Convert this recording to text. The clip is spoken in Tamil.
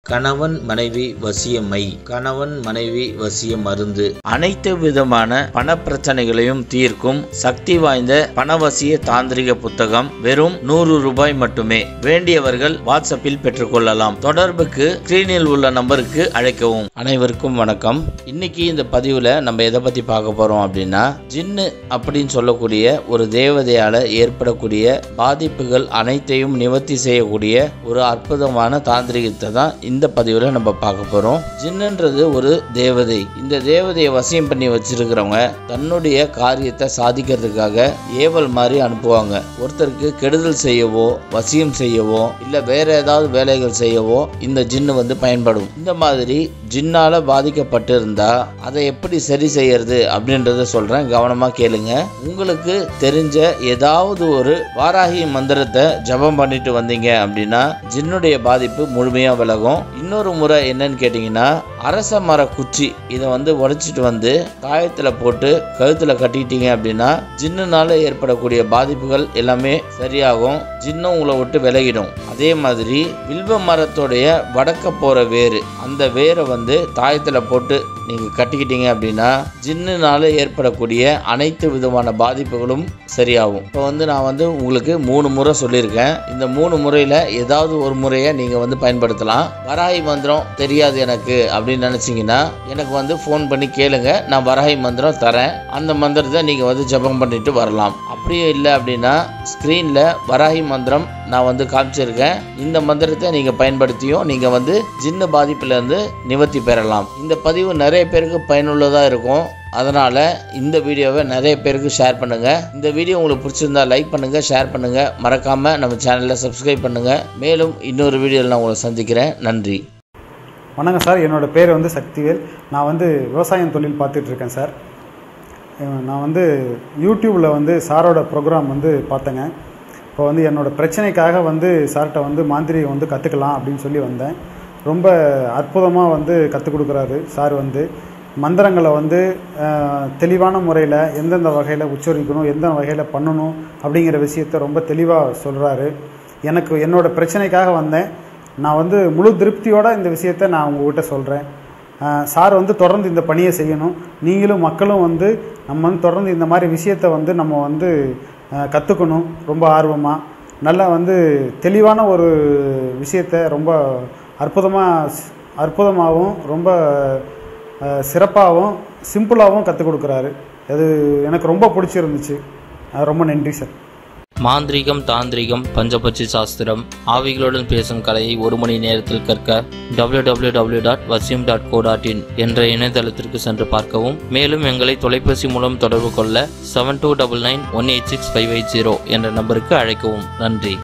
கணவன் மனைவி வசியமை, கணவன் மனைவி வசிய மருந்து, அனைத்து விதமான பண பிரச்சனைகளையும் தீர்க்கும் சக்தி வாய்ந்த பணவசிய தாந்திரிக புத்தகம் வெறும் 100 ரூபாய் மட்டுமே. வேண்டியவர்கள் வாட்ஸ்அப்பில் பெற்றுக்கொள்ளலாம். தொடர்புக்கு ஸ்கிரீனில் உள்ள நம்பருக்கு அழைக்கவும். அனைவருக்கும் வணக்கம். இன்னைக்கு இந்த பதிவுல நம்ம எதை பத்தி பார்க்க போறோம் அப்படின்னா, ஜின்னு அப்படின்னு சொல்லக்கூடிய ஒரு தேவதையால ஏற்படக்கூடிய பாதிப்புகள் அனைத்தையும் நிவர்த்தி செய்யக்கூடிய ஒரு அற்புதமான தாந்திரிகத்தை தான் இந்த பதிவுல நம்ம பார்க்க போறோம். ஜின்னுன்றது ஒரு தேவதை. இந்த தேவதையை வசியம் பண்ணி வச்சிருக்கிறவங்க தன்னுடைய காரியத்தை சாதிக்கிறதுக்காக ஏவல் மாதிரி அனுப்புவாங்க. ஒருத்தருக்கு கெடுதல் செய்யவோ வசியம் செய்யவோ இல்ல வேற ஏதாவது வேலைகள் செய்யவோ இந்த ஜின்னு பயன்படும். இந்த மாதிரி ஜின்னால பாதிக்கப்பட்டு இருந்தா அதை எப்படி சரி செய்யறது அப்படின்றத சொல்றேன், கவனமா கேளுங்க. உங்களுக்கு தெரிஞ்ச ஏதாவது ஒரு வாராகி மந்திரத்தை ஜபம் பண்ணிட்டு வந்தீங்க அப்படின்னா ஜின்னுடைய பாதிப்பு முழுமையா விலகும். இன்னொரு முறை என்னன்னு கேட்டீங்கன்னா, அரச மர குச்சி இதை உடைச்சிட்டு வந்து காயத்துல போட்டு கழுத்துல கட்டிட்டீங்க அப்படின்னா ஜின்னுனால ஏற்படக்கூடிய பாதிப்புகள் எல்லாமே சரியாகும். ஜின்னும் உங்களை விட்டு விலகிடும். அதே மாதிரி வில்வ மரத்தோடைய வடக்க போற வேறு, அந்த வேரை தாயத்துல போட்டு நீங்க கட்டிக்கிட்டீங்க அப்படின்னா ஜின்னுனால ஏற்படக்கூடிய அனைத்து விதமான பாதிப்புகளும் சரியாகும். இப்போ நான் உங்களுக்கு 3 முறை சொல்லியிருக்கேன். இந்த 3 முறையில ஏதாவது ஒரு முறையை நீங்க பயன்படுத்தலாம். வராகி மந்திரம் தெரியாது எனக்கு அப்படின்னு நினைச்சீங்கன்னா எனக்கு ஃபோன் பண்ணி கேளுங்க, நான் வராகி மந்திரம் தரேன். அந்த மந்திரத்தை நீங்க ஜபம் பண்ணிட்டு வரலாம். அப்படியே இல்லை அப்படின்னா ஸ்கிரீன்ல வராகி மந்திரம் நான் காமிச்சிருக்கேன். இந்த மந்திரத்தை நீங்க பயன்படுத்தியும் நீங்க ஜின்னு பாதிப்புல இருந்து நிவர்த்தி பெறலாம். இந்த பதிவு நிறைய பேருக்கு பயனுள்ளதா இருக்கும். அதனால இந்த வீடியோவை நிறைய பேருக்கு ஷேர் பண்ணுங்க. இந்த வீடியோ உங்களுக்கு பிடிச்சிருந்தா லைக் பண்ணுங்க, ஷேர் பண்ணுங்க, மறக்காம நம்ம சேனலை சப்ஸ்கிரைப் பண்ணுங்க. மேலும் இன்னொரு வீடியோவில் நான் உங்களை சந்திக்கிறேன். நன்றி. வணக்கம் சார், என்னோட பேர் சக்திவேல். நான் விவசாயம் தொழில் பார்த்துட்டு இருக்கேன் சார். நான் யூடியூப்ல சாரோட ப்ரோக்ராம் பார்த்தேங்க. இப்போ என்னோட பிரச்சனைக்காக சார்கிட்ட மாந்திரிகம் கற்றுக்கலாம் அப்படின்னு சொல்லி வந்தேன். ரொம்ப அற்புதமாக கற்றுக் கொடுக்குறாரு சார். மந்திரங்களை தெளிவான முறையில் எந்தெந்த வகையில் உச்சரிக்கணும், எந்த வகையில் பண்ணணும் அப்படிங்கிற விஷயத்த ரொம்ப தெளிவாக சொல்கிறாரு. என்னோட பிரச்சனைக்காக வந்தேன். நான் முழு திருப்தியோட இந்த விஷயத்தை நான் உங்ககிட்ட சொல்கிறேன். சார் தொடர்ந்து இந்த பணியை செய்யணும். நீங்களும் மக்களும் நம்ம தொடர்ந்து இந்த மாதிரி விஷயத்தை நம்ம கற்றுக்கணும். ரொம்ப ஆர்வமாக நல்லா தெளிவான ஒரு விஷயத்தை ரொம்ப அற்புதமாகவும் ரொம்ப சிறப்பாகவும் சிம்பிளாகவும் கற்றுக் கொடுக்குறாரு. அது எனக்கு ரொம்ப பிடிச்சிருந்துச்சு. ரொம்ப நன்றி சார். மாந்திரிகம், தாந்திரிகம், பஞ்சபட்சி சாஸ்திரம், ஆவிகளுடன் பேசும் கலையை 1 மணி நேரத்தில் கற்க www.vasyam.co.in என்ற இணையதளத்திற்கு சென்று பார்க்கவும். மேலும் எங்களை தொலைபேசி மூலம் தொடர்பு கொள்ள 7299186580 என்ற நம்பருக்கு அழைக்கவும். நன்றி.